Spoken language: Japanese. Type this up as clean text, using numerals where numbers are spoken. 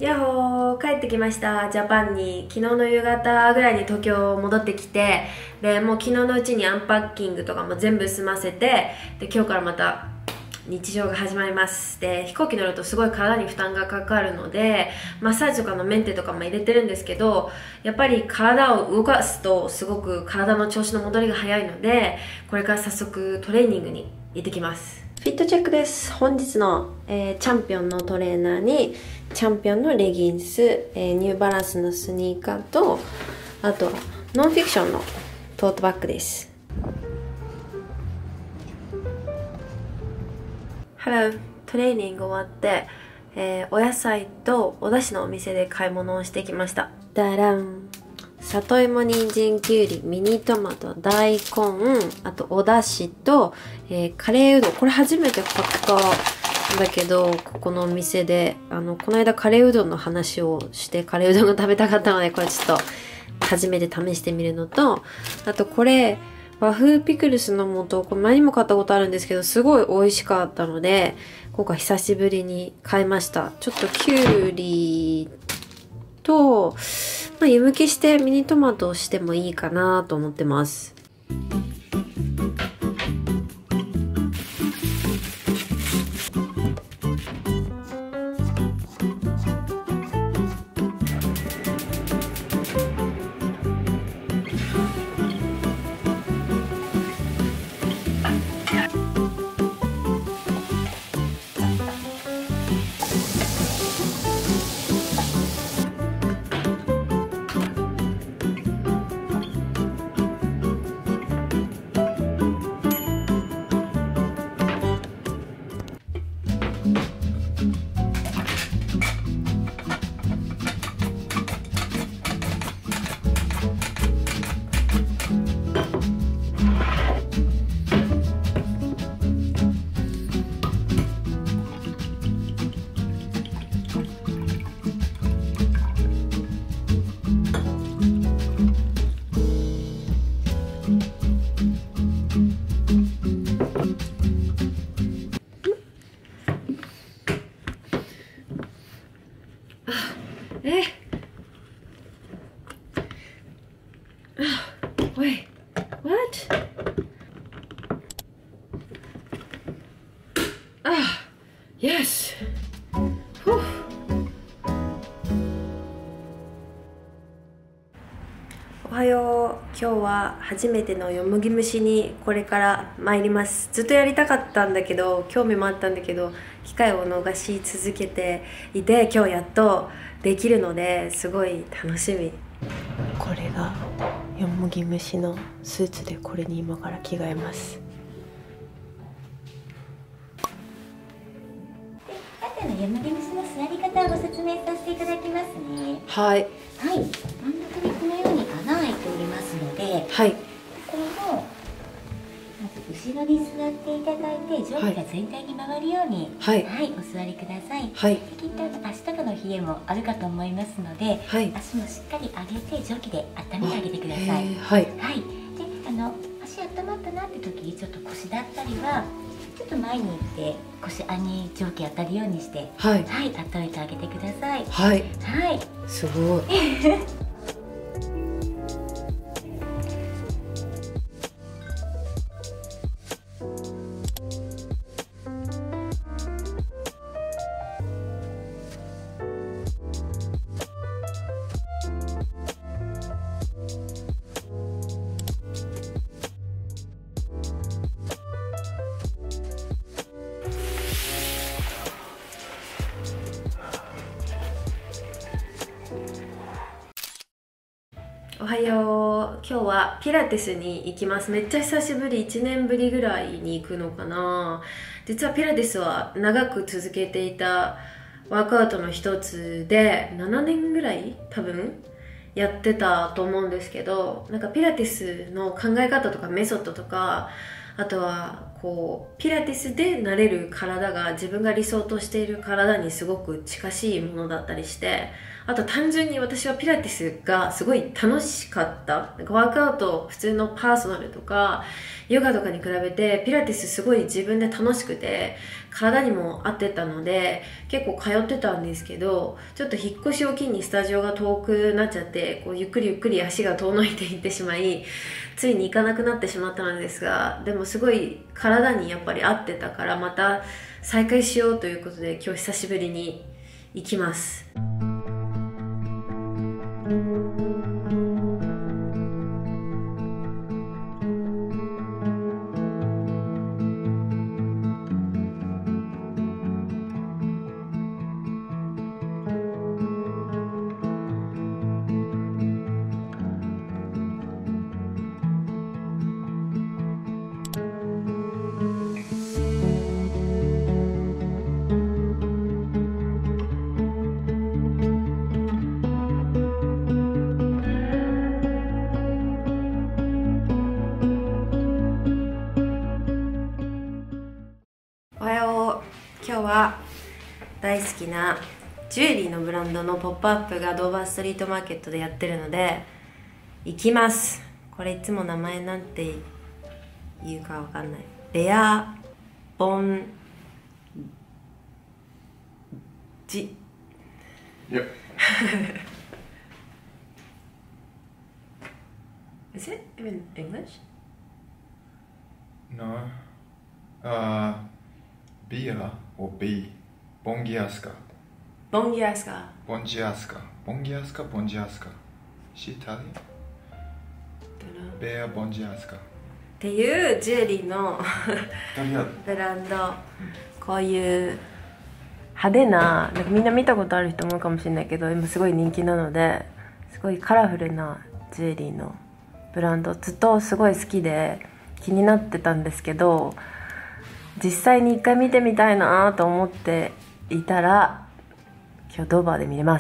やっほー、帰ってきました。ジャパンに。昨日の夕方ぐらいに東京戻ってきて、でもう昨日のうちにアンパッキングとかも全部済ませて、で今日からまた日常が始まります。で飛行機乗るとすごい体に負担がかかるので、マッサージとかのメンテとかも入れてるんですけど、やっぱり体を動かすとすごく体の調子の戻りが早いので、これから早速トレーニングに行ってきます。フィットチェックです。本日の、チャンピオンのトレーナーにチャンピオンのレギンス、ニューバランスのスニーカーと、あとはノンフィクションのトートバッグです。Hello、トレーニング終わって、お野菜とお出汁のお店で買い物をしてきました。ダラン、里芋、人参、きゅうり、ミニトマト、大根、あとお出汁と、カレーうどん。これ初めて買ったんだけど、ここのお店でこの間カレーうどんの話をして、カレーうどんが食べたかったので、これちょっと初めて試してみるのと、あとこれ和風ピクルスの素、これ前にも買ったことあるんですけど、すごい美味しかったので今回久しぶりに買いました。ちょっときゅうりと、湯むきしてミニトマトをしてもいいかなと思ってます。Wait, what? Yes. Whew. おはよう。今日は初めてのよもぎ蒸しにこれから参ります。ずっとやりたかったんだけど、興味もあったんだけど、機会を逃し続けていて、今日やっとできるのですごい楽しみ。これがよもぎ蒸しのスーツで、これに今から着替えます。 あとのよもぎ蒸しの座り方をご説明させていただきますね。 はい。 はい。真ん中にこのように穴開いておりますので、 はい。 これをまず後ろに座っていただいて、上下が全体に回るように、 はい、 はい、お座りください。 はい。 きっと足とかの冷えもあるかと思いますので、 はい、 足もしっかり上げて蒸気で温めてあげてください。 はい。 はい。で、足温まったなって時、ちょっと腰だったりはちょっと前に行って腰に蒸気当たるようにして、 はい、 はい、温めてあげてください。 はい。 はい。 すごい。おはよう。今日はピラティスに行きます。めっちゃ久しぶり、1年ぶりぐらいに行くのかな。実はピラティスは長く続けていたワークアウトの一つで、7年ぐらい多分やってたと思うんですけど、なんかピラティスの考え方とかメソッドとか、あとはこうピラティスでなれる体が自分が理想としている体にすごく近しいものだったりして、 あと単純に私はピラティスがすごい楽しかった。なんかワークアウト、普通のパーソナルとか、ヨガとかに比べて、ピラティスすごい自分で楽しくて、体にも合ってたので、結構通ってたんですけど、ちょっと引っ越しを機にスタジオが遠くなっちゃって、こうゆっくりゆっくり足が遠のいていってしまい、ついに行かなくなってしまったのですが、でもすごい体にやっぱり合ってたから、また再開しようということで、今日久しぶりに行きます。おはよう。今日は大好きなジュエリーのブランドのポップアップがドーバーストリートマーケットでやってるので行きます。これいつも名前なんて言うかわかんない。ベアボンジ Yep. Is it even English? No. Bia or B. Bongiasca. Bongiasca. Bongiasca. Bongiasca, Bongiasca. Is she Italian? Bea Bongiasca. っていうジュエリーの Italian. ブランド、こういう派手な、なんかみんな見たことある人もいるかもしれないけど、今すごい人気なので、すごいカラフルなジュエリーのブランド、ずっとすごい好きで気になってたんですけど、実際に一回見てみたいなと思っていたら、今日ドーバーで見れます。